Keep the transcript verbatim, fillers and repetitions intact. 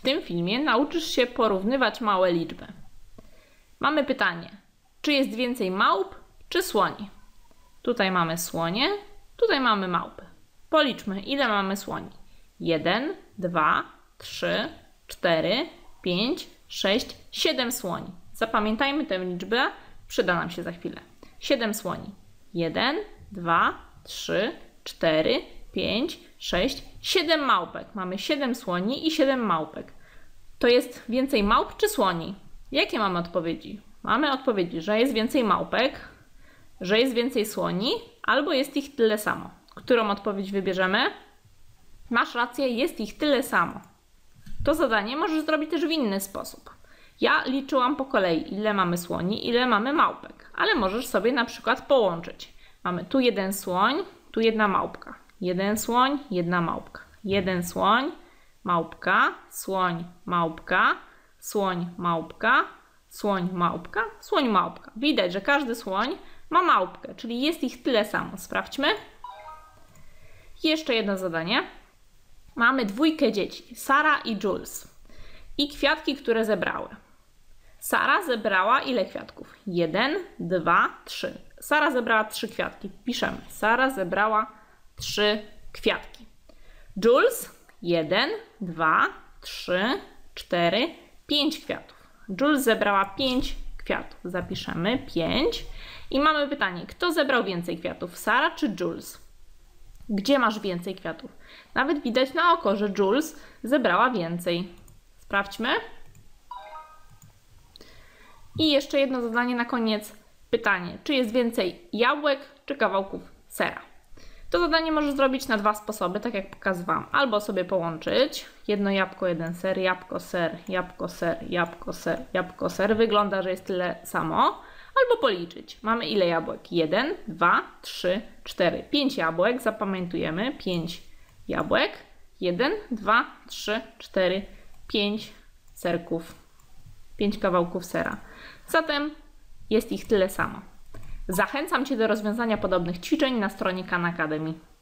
tym filmie nauczysz się porównywać małe liczby. Mamy pytanie, czy jest więcej małp, czy słoni? Tutaj mamy słonie, tutaj mamy małpy. Policzmy, ile mamy słoni. jeden, dwa, trzy, cztery, pięć, sześć, siedem słoni. Zapamiętajmy tę liczbę, przyda nam się za chwilę. siedem słoni. jeden, dwa, trzy, cztery, pięć, sześć, siedem małpek. Mamy siedem słoni i siedem małpek. To jest więcej małp czy słoni? Jakie mamy odpowiedzi? Mamy odpowiedzi, że jest więcej małpek, że jest więcej słoni, albo jest ich tyle samo. Którą odpowiedź wybierzemy? Masz rację, jest ich tyle samo. To zadanie możesz zrobić też w inny sposób. Ja liczyłam po kolei, ile mamy słoni, ile mamy małpek, ale możesz sobie na przykład połączyć. Mamy tu jeden słoń, tu jedna małpka. Jeden słoń, jedna małpka. Jeden słoń, małpka, słoń, małpka, słoń, małpka, słoń, małpka, słoń, małpka. Widać, że każdy słoń ma małpkę, czyli jest ich tyle samo. Sprawdźmy. Jeszcze jedno zadanie. Mamy dwójkę dzieci, Sara i Jules. I kwiatki, które zebrały. Sara zebrała ile kwiatków? Jeden, dwa, trzy. Sara zebrała trzy kwiatki. Piszemy. Sara zebrała trzy kwiatki. Jules jeden, dwa, trzy, cztery, pięć kwiatów. Jules zebrała pięć kwiatów. Zapiszemy pięć. I mamy pytanie, kto zebrał więcej kwiatów? Sara czy Jules? Gdzie masz więcej kwiatów? Nawet widać na oko, że Jules zebrała więcej. Sprawdźmy. I jeszcze jedno zadanie na koniec. Pytanie, czy jest więcej jabłek, czy kawałków sera? To zadanie możesz zrobić na dwa sposoby, tak jak pokazywałam. Albo sobie połączyć jedno jabłko, jeden ser, jabłko, ser, jabłko, ser, jabłko, ser, jabłko, ser. Wygląda, że jest tyle samo. Albo policzyć. Mamy ile jabłek? jeden, dwa, trzy, cztery, pięć jabłek. Zapamiętujemy. pięć jabłek. jeden, dwa, trzy, cztery, pięć serków. pięć kawałków sera. Zatem jest ich tyle samo. Zachęcam Cię do rozwiązania podobnych ćwiczeń na stronie Khan Academy.